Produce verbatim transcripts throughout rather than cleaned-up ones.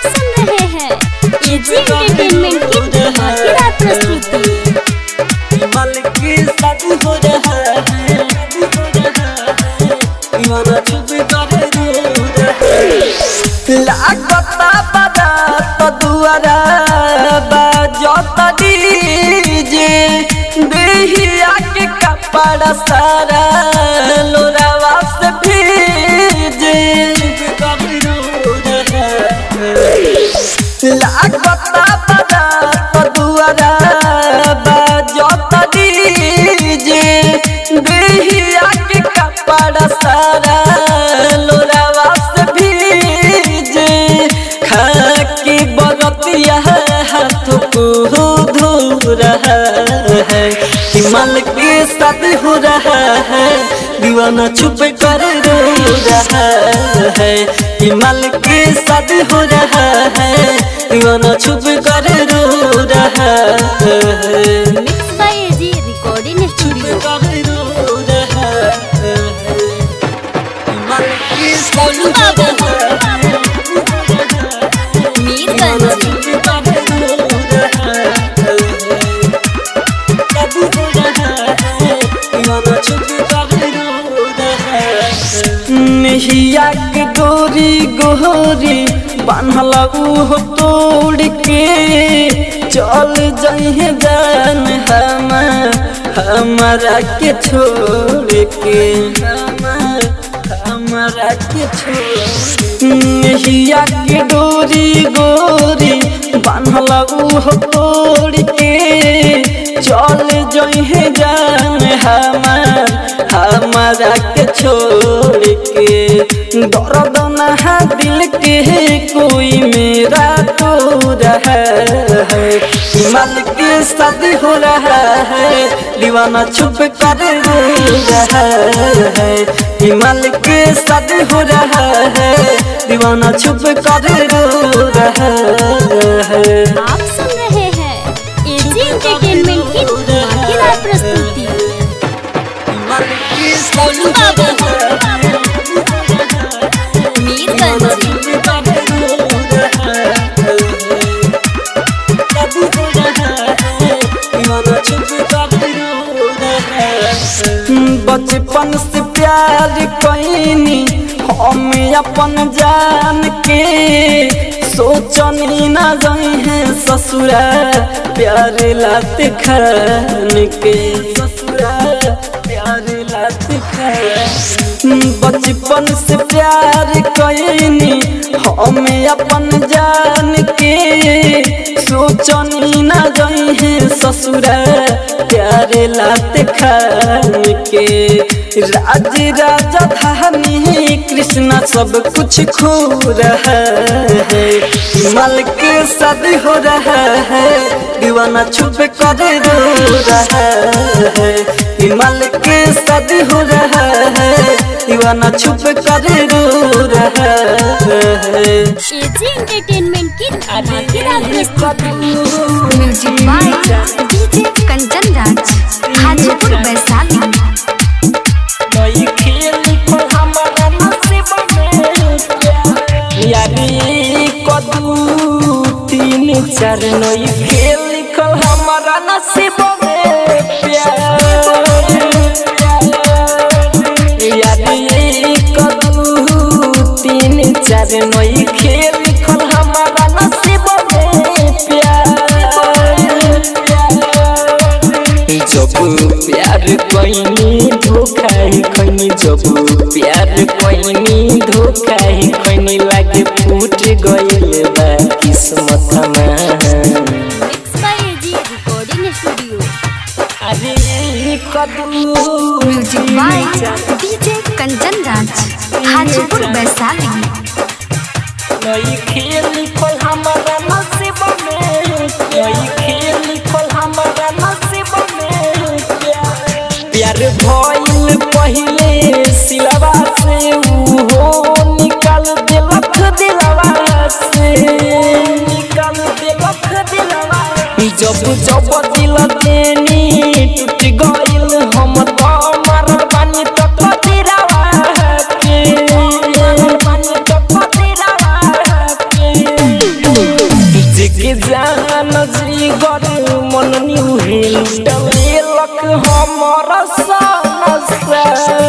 सुन रहे हैं एजी एंटरटेनमेंट की धमाकेदार प्रस्तुति। विमल की शादी हो रहा है, दीवाना चुप कर लागता बारात दुआरा बाजता डीजे देहिया के कपड़ा सारा लोरावा से भीजे लागता बारात दुआरा बाजता डीजे देहिया के कपड़ा सारा लोरावा से भीजे खाकी बरतिया हाथ को धो रहा है, हिमाल के साथ हो रहा है, दीवाना चुप कर रो रहा है, हिमाल के साथ हो रहा है, दीवाना चुप कर रो रहा है। Mix by AG recording studio. रो रहा है, हिमाल के साथ हो रहा है, मीरगंज नहिया के डोरी गोरी बान्हल हो तोड़ के चल जइहे जान हम हमारा के छोड़ के हमारा के छोड़ नहिया के डोरी गोरी बान्हल हो तोड़ के चल जइहे जान हमार हमारा के छोड़ के दर्द नहा दिल के कोई मेरा तो रहा है, हिमाल के शादी हो रहा है, दीवाना चुप कर रो रहा है, हिमाल के शादी हो रहा है, दीवाना चुप कर रो रहा है। आप सुन रहे हैं एजी एंटरटेनमेंट की धमाकेदार प्रस्तुति। मीरगंज बचपन से प्यार कईनी हम अपन जान के सोचनी न गई है ससुरा प्यार लात खान के ससुरा प्यार लात खान बचपन से प्यार कईनी हम अपन जान के सोचनी न गई है ससुरा प्यार लात खान के राज राजधानी कृष्णा सब कुछ खो रहा है, हिमाल के शादी हो रहा है, दीवाना चुप कर रो रहा है, हिमाल के शादी हो रहा है, दीवाना चुप कर रो रहा है। एजी एंटरटेनमेंट की धमाकेदार प्रस्तुति। Music by DJ Kanchan Raj, Hajipur Vaishali. नई खेल को हमारा नसीब में यारी कदू तीन चार नई खेल को हमारा नसीब में प्यार यारी कदू तीन चार नई खेल को हमारा नसीब में प्यार जब प्यार कोई धोखा ही खैनी जब प्यार कोई धोखा ही खैनी लागे फूट गइल बा किस्मत में। Mix by AG recording studio. अरे कदू music by DJ Kanchan Raj, Hajipur Vaishali. नई खेल खोल हमारा नसीब में नई खेल खोल हमारा नसीब में प्यार भइल पहिले सिलवा से हो निकाल देलक दिलवा से निकाल देलक दिलवा जब जब दिल देनी टूट गइल हम तो मर बानी तो कतिरवा के पानी तो कतिरवा के के जान जिगर मन निउहे लुटले लक हमर सनसा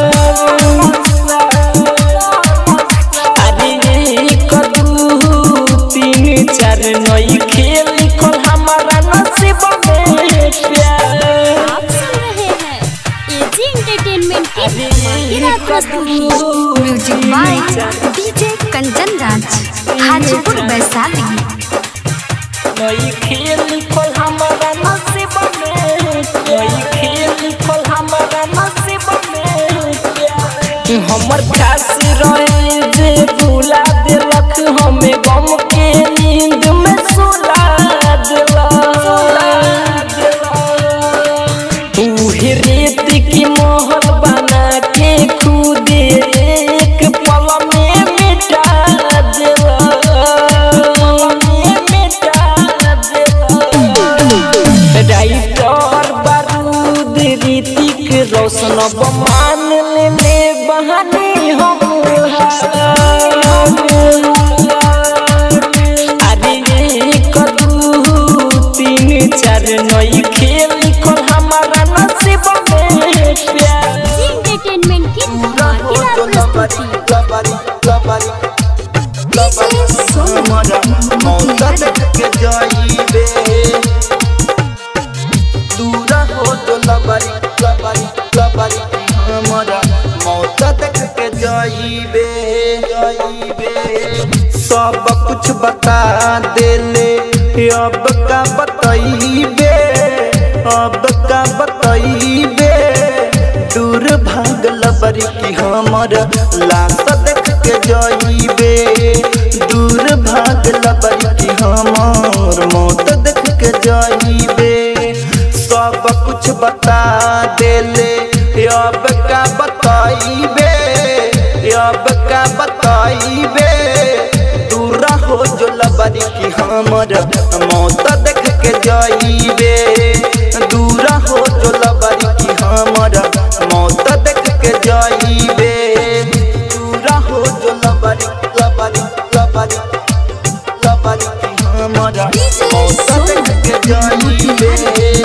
अरे कदू तीन चार नई खेल कल हमारा नसीब में प्यार। आप सुन रहे हैं एजी एंटरटेनमेंट की धमाकेदार प्रस्तुति। Music by DJ Kanchan Raj Hajipur Vaishali. नई खेल कल हमारा नसीब में नई खेल कल हमारा नसीब में प्यार। हमर खास रहे जे भुला दिलक हमें गम के नींद में सुला दिला उहे रेत की महल बना के खुद एक पल में मिटा दिला राइटर बारूद ऋतिक रोशन मान ले बहानी हम अरे कदू तीन चार नई खेल कल हमारा नसीब में प्यार। एंटरटेनमेंट की धमाकेदार प्रस्तुति। सब कुछ बता देले अब का बताइबे अब का बताइबे दूर भागल बरी की हमर लाश देख के जाइबे दूर भागल बरी की हमर मौत देख के जाइबे सब कुछ बता देले अब का बताइबे अब का बताइबे दूर हो जो लबरी की हमर मौत देख के जाइबे दूर हो जो लबरी की हमर मौत देख के जाइबे दूर हो जो लबरी लबरी लबरी लबरी की हमर मौत देख के जाइबे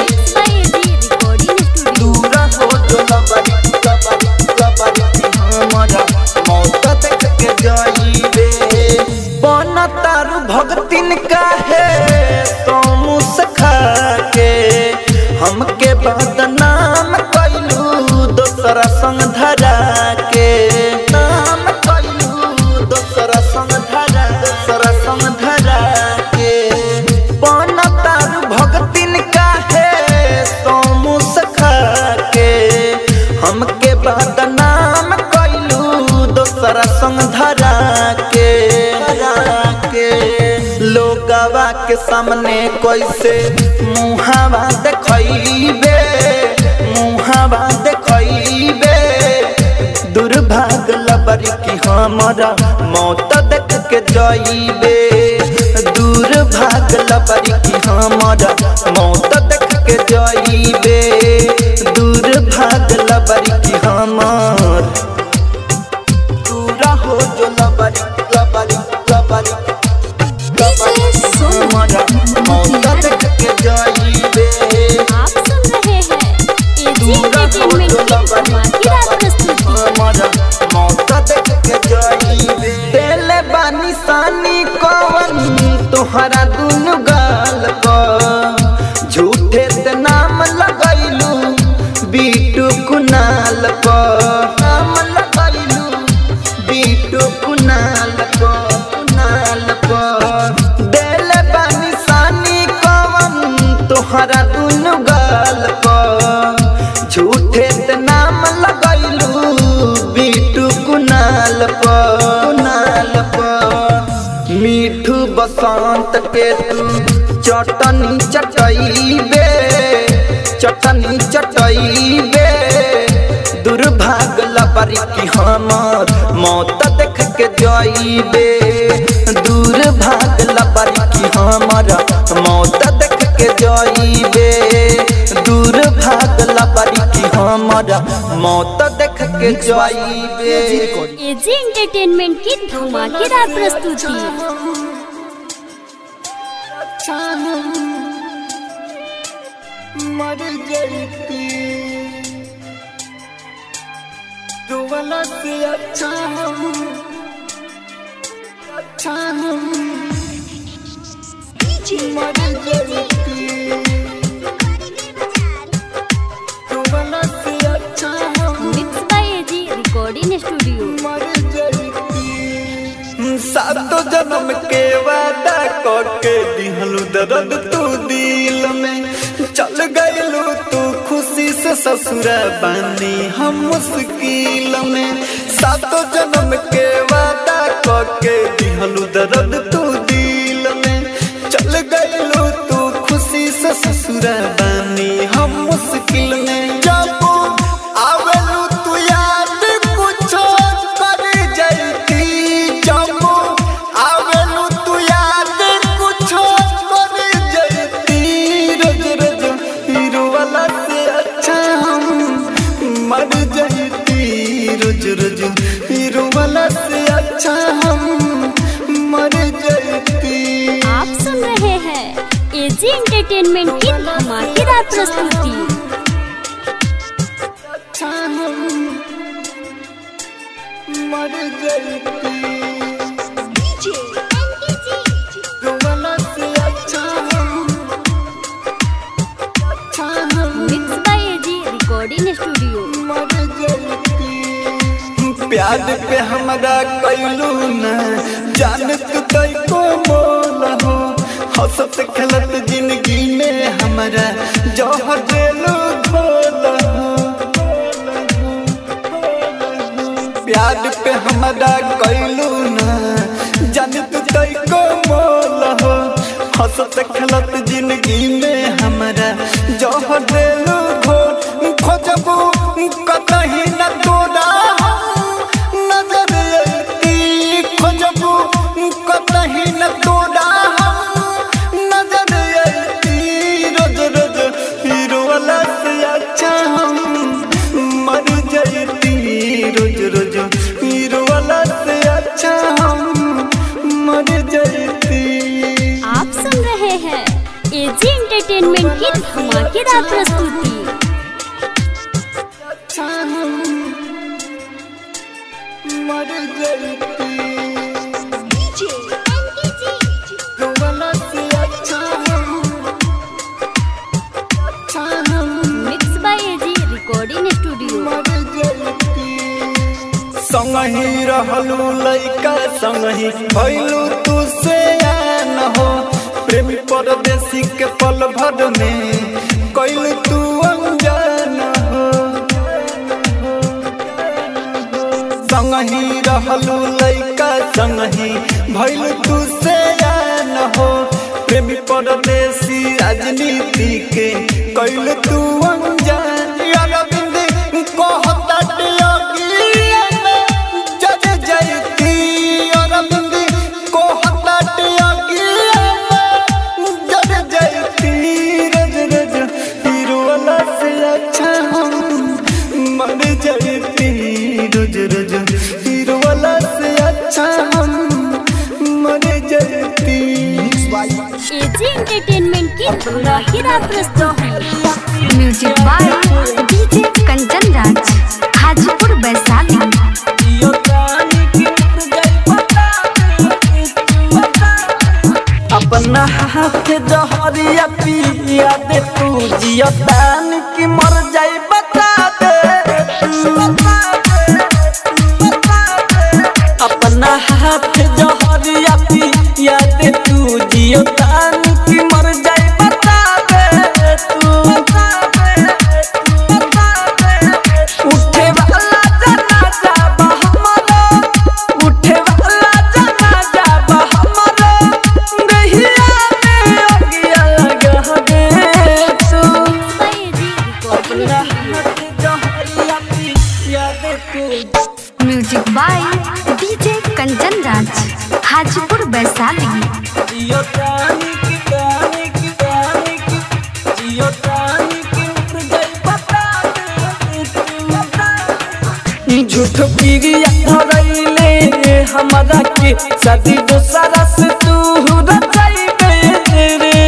दूर हो जो लबरी लबरी लबरी की हमर मौत देख के जाइबे। बन तारू भगतिन काहे तो मुस्खा के हमके बदनाम कैलू दोसरा संग धरा के नाम कैलू दोसरा संग धरा दोसरा संग धरा के बन तारू भगतिन काहे तो मुस्खा के हमके बदनाम कैलू दोसरा संग धरा के लोगवा के सामने कैसे मुहावा देखइबे मुहावा देखइबे दुर्भाग्य लबरी की हमरा मौत देख के जाइबे दुर्भाग्य लबरी की हमरा मौत देख के जाइबे दुर्भाग्य लबरी की हमर दूर हो जो लबरी लबरी लबरी आप सुन रहे हैं एजी एंटरटेनमेंट की धमाकेदार प्रस्तुति। तेले बानी सानी कवन तोहरा दुनु गाल पर झूठे ते नाम लगैलू बीटू कुनाल पर नाम लगैलू बीटू कुनाल पर कुनाल पर देले बानी सानी कवन तोहरा दुनु गाल पर झूठे ते नाम लगैलू बीटू कुनाल पर कुनाल पर मीठू बसंत के तू चटनी चटइबे चटनी चटइबे दुर्भाग्य लबरी की हमर मौत देख के जाइबे दुर्भाग्य लबरी की हमर मौत देख के जाइबे दुर्भाग्य लबरी की हमर मौत देख के जाइबे। एजी एंटरटेनमेंट की धमाकेदार प्रस्तुति। अच्छा हम मर जाती रोवला से अच्छा हम अच्छा हम मर जाती रोवला से अच्छा हम mix by AG recording studio. मर जाती सातो जन्म के वादा करके दिहलू दर्द तू दिल में चल गयलू तू खुशी से ससुरा बानी हम मुश्किल में सातो जन्म के वादा करके दिहलू दर्द तू दिल में चल गयलू तू खुशी से ससुरा बानी हम मुश्किल में जब आवेलू तू याद कुछ कर जाती जब आवेलू तू याद कुछ कर जाती रोज रोज हीरो वाला से अच्छा हम मर जाती रोज रोज हीरो वाला से अच्छा हम मर जाती। आप सुन रहे हैं एजी एंटरटेनमेंट की धमाकेदार प्रस्तुति। अच्छा हम मर जाती रोवला से अच्छा हम अच्छा हम mix by AG recording studio. मर जाती प्यार पे हमरा कैलू न जानत तई को मोल हो हंसत खेलत जिंदगी में हमरा जहर देलू घोल हो प्यार पे हमरा कैलू न जानत तई को मोल हो हंसत खेलत जिंदगी में हमरा जहर देलू घोल खोजबू कतही न तोरा नजर आती खोजबू कतही न तोरा नजर आती रोज रोज हीरो वाला से अच्छा हम मर जाती रोज रोज हीरो वाला से अच्छा हम मर जाती। आप सुन रहे हैं एजी एंटरटेनमेंट की धमाकेदार प्रस्तुति। अच्छा हम मर जाती रोवला से अच्छा हम अच्छा हम mix by AG recording studio. मर जाती संगही रहलू लइका संगही भइलू तू से आन हो प्रेमी परदेसी के पल भर में कैल तू अनजान हो संगही रहलू लइका संगही भइल तू से आन हो प्रेमी परदेसी राजनीति के कैल तू अनजान अरविंद कहता टियोगिया में जज जयती अरविंद कहता टियोगिया में जज जयती रज रज हीरो वाला से अच्छा हम मर जाती रोज रोज हीरो वाला से अच्छा हम मर जाती। एजी एंटरटेनमेंट की धमाकेदार प्रस्तुति। Music by DJ Kanchan Raj Hajipur Vaishali. अपना हाथ जहरिया पिया दे तू जियतान की मर जाई बता दे अपना हाथ जहरिया पिया दे तू जियतान की मर जाई बता दे तू उठे वाला जनाजा बा हमारा उठे वाला जनाजा बा हमारा रहिया में अगिया लगा दे तू बाय एजी रिकॉर्डिंग अपना स्टूडियो। हाथ जहरिया पिया दे तू music by DJ Kanchan Raj Hajipur Vaishali. जियो तानी की तानी की तानी की जियो तानी की उड़ गई बता दे तू झूठ पीरिया धरैले हमरा के शादी दोसरा से तू रचाई बे रे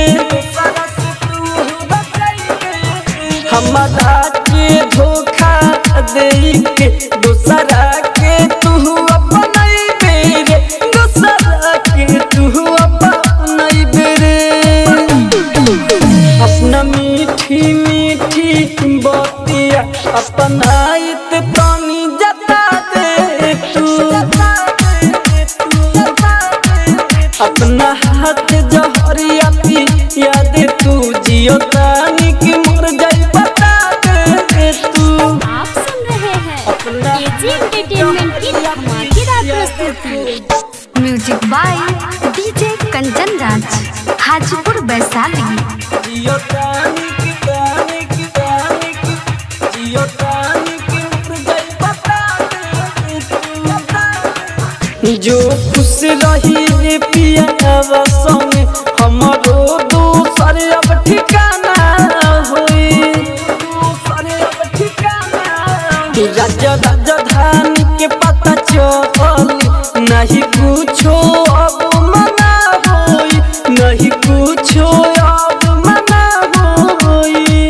हाथ जहरिया पी याद तू जियो तानी की मर जाई बता दे तू। आप सुन रहे हैं एजी एंटरटेनमेंट की धमाकेदार प्रस्तुति। Music by DJ Kanchan Raj Hajipur Vaishali. जियो तानी की तानी की तानी की जियो तानी की मर जाई बता दे तू। जो खुश रही रे पिया संग हमरो दूसर अब ठिकाना होई दूसर अब ठिकाना। राजा राजधानी के पता चल नहीं कुछो अब मना होई नहीं कुछो अब मना होई।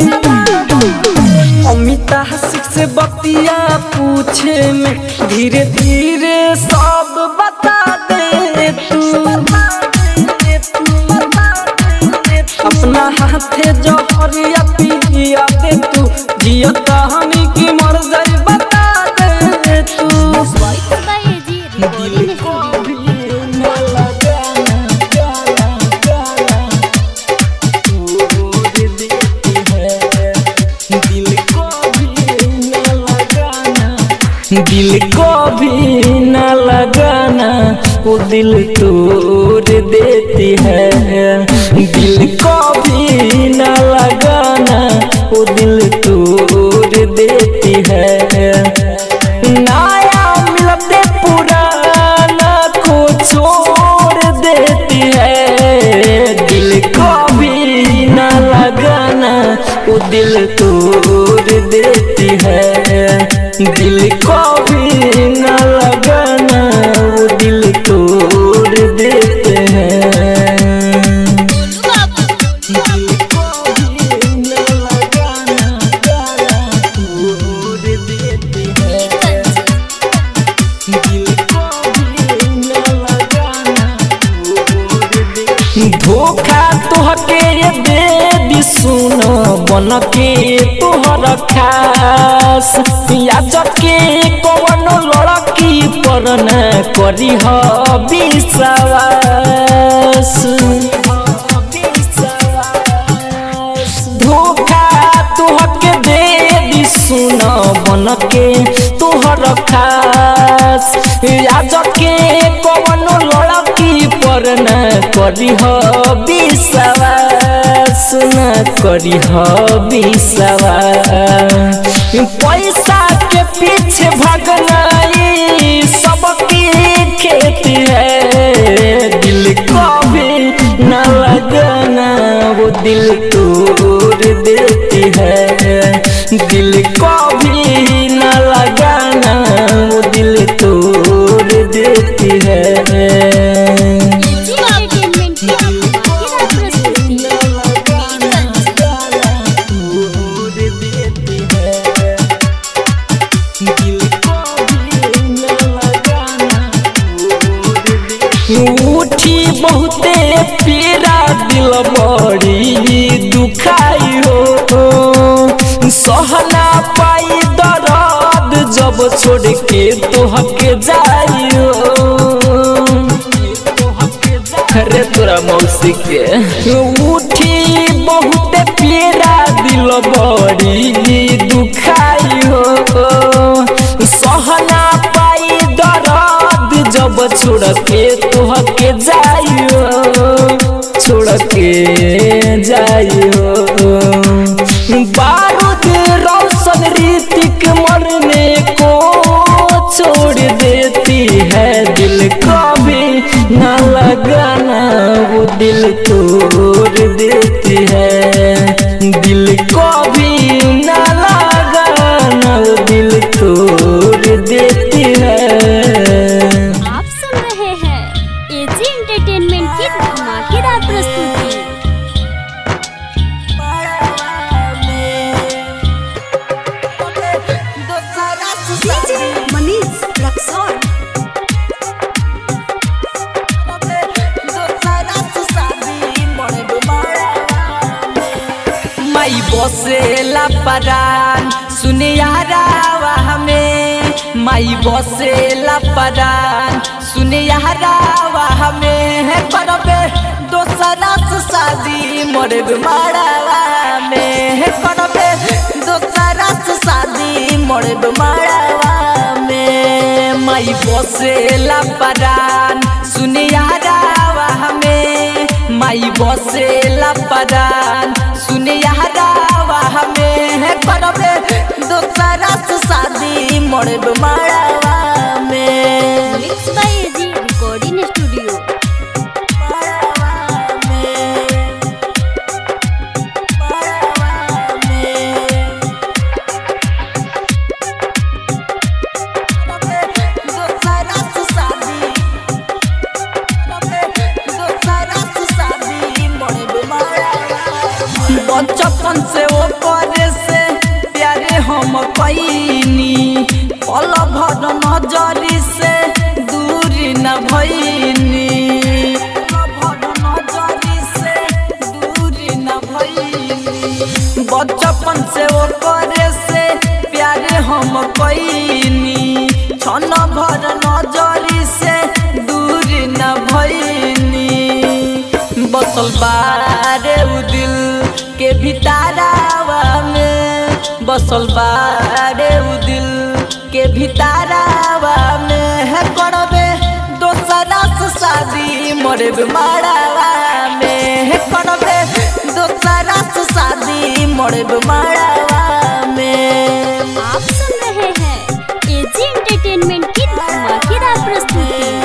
अमिता हसिक से बतिया पूछे में धीरे धीरे सब बता दे तू। अपना हाथे जहरिया पिया दे तू जियो कहानी की मर जाई बता दे तू। AG recording studio. दिल को भी न लगाना वो दिल तोड़ देती है। दिल को भी न लगाना वो दिल तोड़ देती है। नया मिलते पुराना को छोड़ देती है। दिल को भी न लगाना वो दिल तोड़ देती है। दिल को भी न लगाना वो दिल तोड़ देते हैं। दिल को भी न लगाना तोड़ देते हैं। दिल को भी न लगाना तोड़ देते। धोखा तोहके दे दी सुनो बन के तोहर खास याद के कवनो लड़की पर न करी ह विश्वास। धोखा तोहके दे दी सुनो बन के तोहर खास याद के कवनो लड़की पर न करी ह विश्वास न करी ह विश्वास। पैसा के पीछे भागना सबकी खेती है। दिल को भी न लगाना वो दिल तोड़ देती है। दिल को भी न लगाना वो दिल तोड़ देती है। एजी एंटरटेनमेंट की धमाकेदार प्रस्तुति। उठी बहुते पीरा दिल बड़ी दुखाई हो सहना पाई दर्द जब छोड़ के तोहके जाई हो। अरे तोरा मौसी के उठी बहुते पीरा दिल बड़ी दुखाई हो सहना पाई दर्द जब छोड़ के तोहके जाइयो छोड़ के जाइयो। बारूद रोशन रीतिक मरने को छोड़ देती है। दिल को भी न लगाना वो दिल तोड़ देती है। दिल को भी न लगाना वो दिल तोड़ देती है। आप सुन रहे हैं एजी एंटरटेनमेंट की धमाकेदार प्रस्तुति। मनीष रक्सौल। माई बसेला परान सुने यारावा हमें। माई बसेला परान सुने यारावा हमें। है करबे मोरे माड़ावा में करबे दोसरा से शादी मोरे माड़ावा में माई बसेला परान सुनिया रावा हमें माई बसेला परान सुनिया रावा हमें करबे दोसरा से शादी मोरे माड़ावा में mix by AG recording studio. बचपन से वो परे से प्यारे हम पैनी पल भर नजरी से दूरी न भैनी बचपन से वो परे से प्यारे हम पैनी छन भर नजरी से दूरी न भैनी बसल बारे उ दिल के भितारावा में बसल बारे उ दिल के भितारावा में है करबे दोसरा से शादी मोरे माड़ावा में है करबे दोसरा से शादी मोरे माड़ावा में। आप सुन रहे हैं एजी एंटरटेनमेंट की धमाकेदार प्रस्तुति।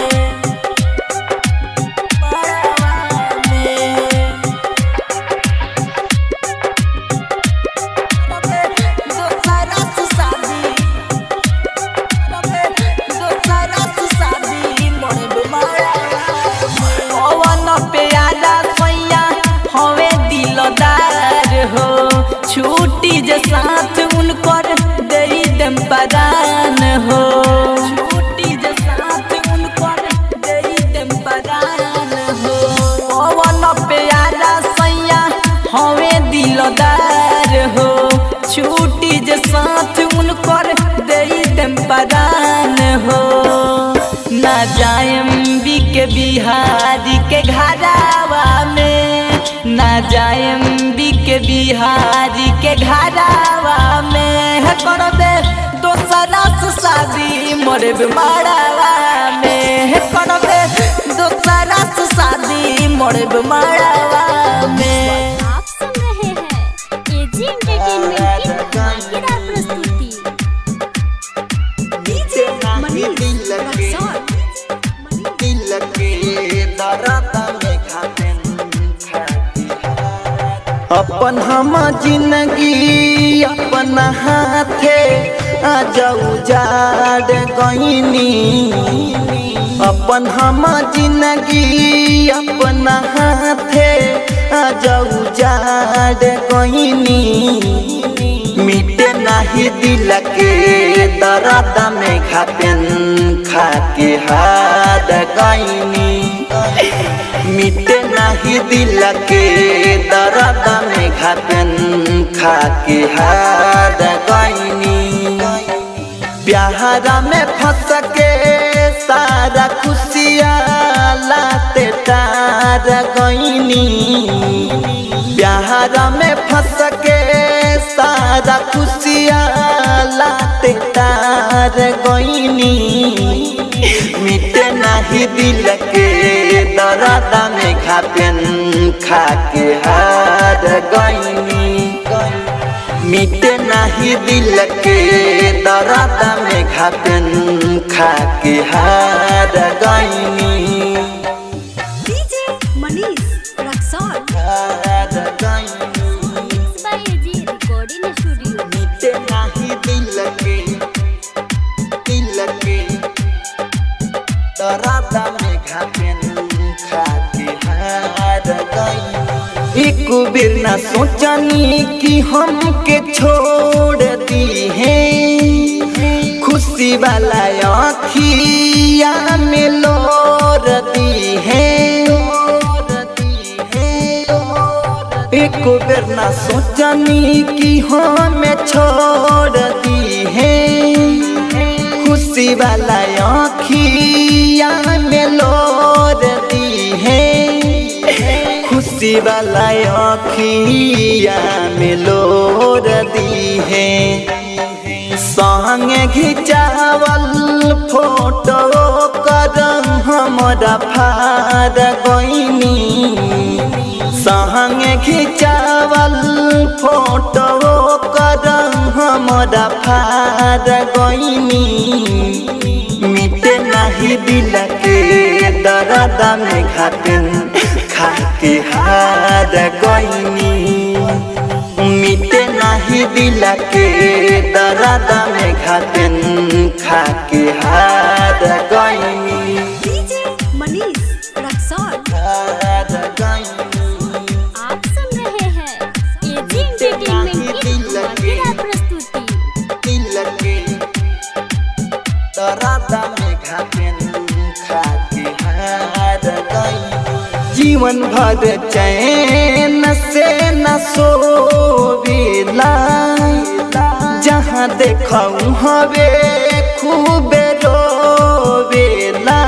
छुट्टी जे साथ उनकर दे दम परान हो छुट्टी जे साथ उनकर दे दम परान हो पवन प्यारा सैया हमें दिलदार हो छुट्टी जे साथ उनकर दे दम परान हो ना जाएम बी के बिहारी के घरावा में ना जाएम बी के बिहारी के घरावा में है करबे दोसरा से शादी मोरे माड़ावा में है करबे दोसरा से शादी मोरे माड़ावा में। आप सुन रहे हैं एजी एंटरटेनमेंट की धमाकेदार प्रस्तुति। डीजे मनीष रक्सौल दिल के दर्द में खाते अपन हम जिंदगी अपन हाथे आजाऊ जाड़ गईनी अपन हम जिंदगी अपन हाथे आजाऊ जाड़ गईनी मिटे नहीं दिल के दर्द में खापेन खाके हार गईनी मिटे नहीं दिल के दर्द में खापेन खाके हार गईनी प्यारा में फंस के सारा खुशियाँ लाते तार गईनी प्यारा में फंस के सारा खुशियाँ लाते तार गईनी मिटे नहीं दिल के दर्द में खापेन खाके हार गईनी मिटे नहीं दिल के दर्द में खापेन खाके हार गईनी डीजे मनीष रक्सौल हार गईनी mix by AG recording studio. मिटे नहीं दिल के दिल के दर्द में खापेन खाके हार गईनी एक बेर ना सोचनी कि हमके छोड़ दी है खुशी वाला आँखिया में लोर दी है एक बेर ना सोचनी कि हमें छोड़ दी है खुशी वाला आँखिया में लोर दी है खुशी वाला अखिया में लोर दी है संग घिचावल फोटो कर हमरा फार गईनी संग घिचावल फोटो कर हमरा फार गईनी मिटे नहीं दिल के दर्द में घाटन खाके हार गईनी मिटे नहीं दिल के दर्द में घाटन खाके हार गईनी डीजे मनीष रक्सौल। हार गईनी आप सुन रहे हैं एजी एंटरटेनमेंट की धमाकेदार प्रस्तुति। दिल के दर्द में घाटन खाके हार गईनी जीवन भर चैन से न सोवेला जहाँ देखूं हवे खूब रोवेला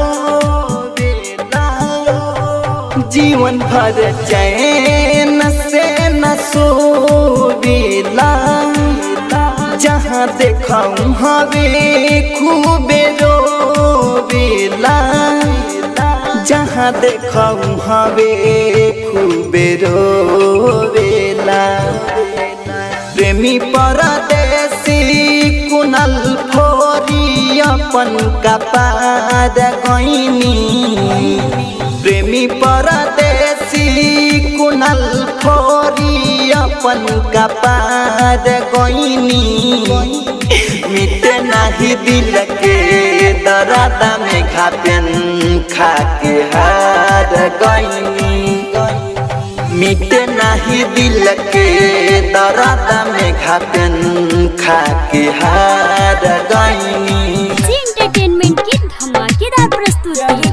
जीवन भर चैन से न सोवेला जहाँ देखूं हवे खूब रोवेला जहाँ देखूं हवे खूबे रोवेला प्रेमी परदेसी कुनल फोरी अपन कपार गईनी प्रेमी परदेसी कुनल फोरी अपन कपार गईनी मिटे नहीं दिल के दर्द में घाटन खाके हार गईनी मिटे नहीं दिल के दर्द में घाटन खाके हार गईनी एजी एंटरटेनमेंट की धमाकेदार प्रस्तुति।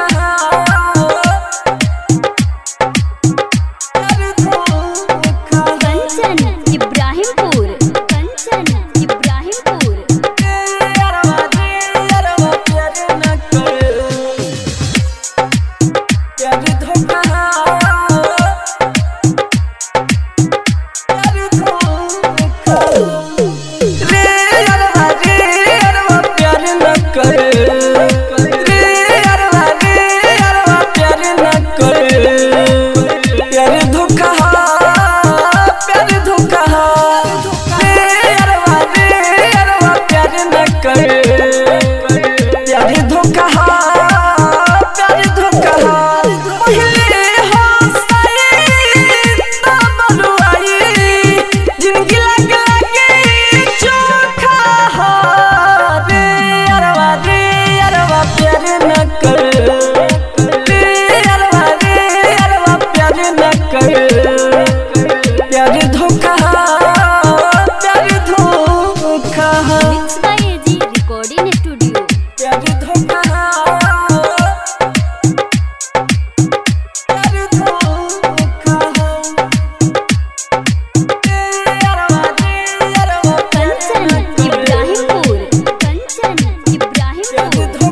Kanchan Ibrahimpur Kanchan Ibrahimpur mix by AG recording studio. Kanchan Ibrahimpur Kanchan Ibrahimpur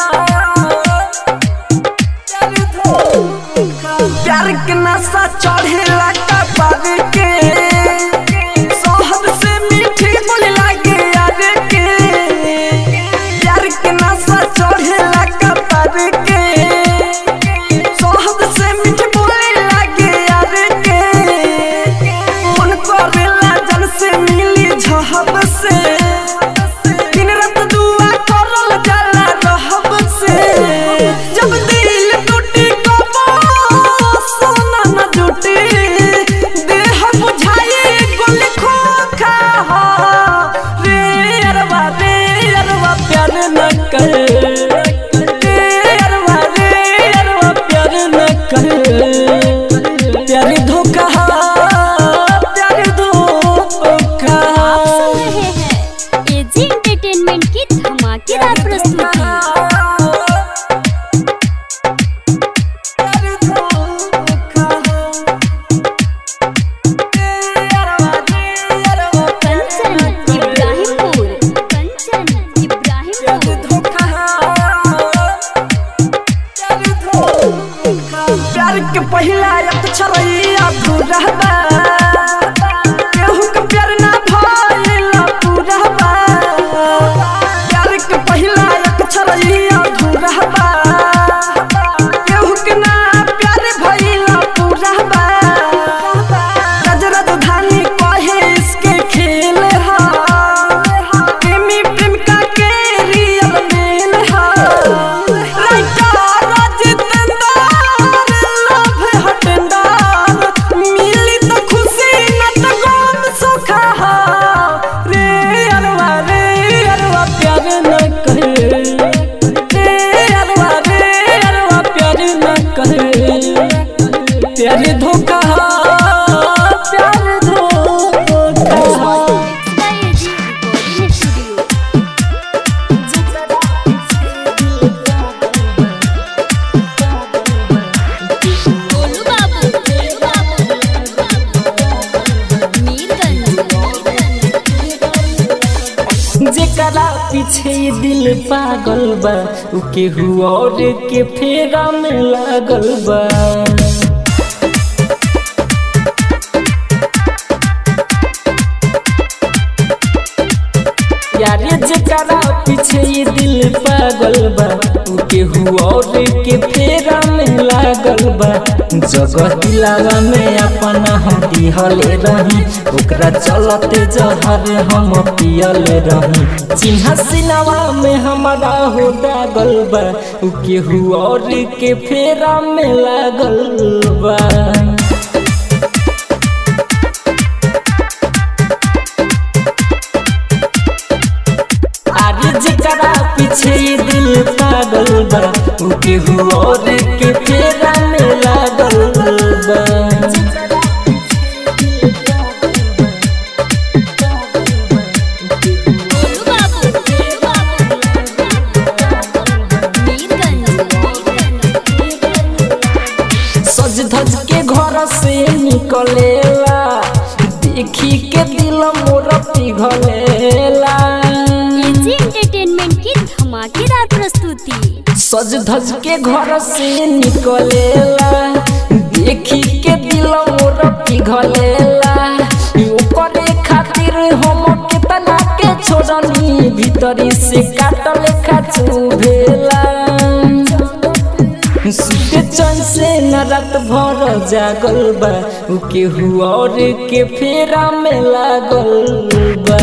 प्यार के नशा चढ़ेला कपार के सोहब से मीठी बोले लागे यार के प्यार के नशा चढ़ेला कपार के सोहब से मीठी बोले लागे यार के मन करेला जन से मिली झहब से दिन रात दुआ करल जाला रहब से जब दिल टूटी कबो सोना न जुटी देह पहिला अक्षर अधूरा बा केहू के प्यार ना भइल पूरा बा प्यार के पहिला अक्षर अधूरा बा केहू के ना प्यार भइल पूरा बा रज राजधानी कहे इसके खेल हा प्रेमी प्रेम का के रियल मेल हा प्यार धोखा प्यार धोखा जेकरा पीछे दिल पागल बा उ केहू और के फेरा में लागल बा यारे जेकरा पीछे दिल पागल बा उ केहू और के फेरा में लागल बा जगह दिलावा में अपना हम दिहले रही ओकरा चलते जहर हम पियले रही चिन्हा सिनावा में हमारा हो दागल बा उ केहू और के फेरा में लागल बा जेकरा पीछे दिल पागल बा उ केहू और के फेरा में लागल बा सज धज के घर से निकलेला देखी के दिल मोर पिघलेला एंटरटेनमेंट की धमाकेदार प्रस्तुति सज धज के घर से निकलेला देखी के दिल मोर पिघलेला ओकरे खातिर हम कितना के छोड़नी भीतरी से काटल चुभेला सुते चैन से न रात भर जागल बा उ केहू और के फेरा में लागल बा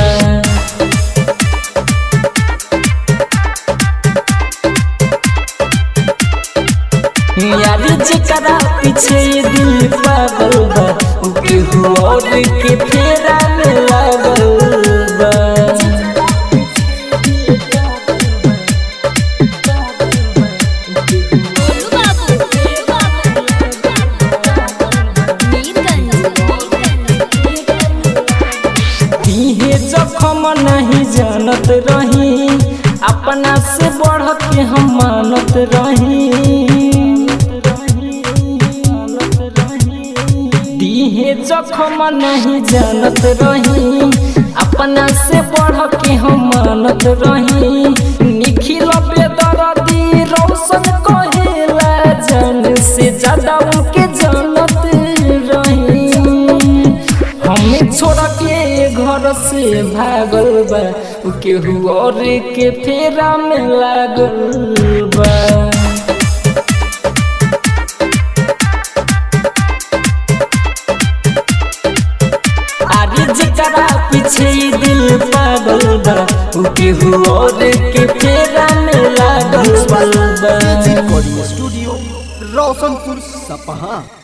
यारी जेकरा पीछे दिल पागल बा उ केहू और के फेरा में लागल बा जखम नहीं जानत रही अपना से बढ़ के हम मानत रही दीहे जखम नहीं जानत रही अपना से बढ़ के हम मानत रही निखिल बेदर्दी रोशन कहेला जान से ज्यादा उनके जानत रही हमें छोड़ के घर से भागल बा उ केहू और के फेरा में लागल बा आरे जेकरा पीछे दिल पागल बा उ केहू और के फेरा में लागल बा स्टूडियो रोशनपुर सपहा।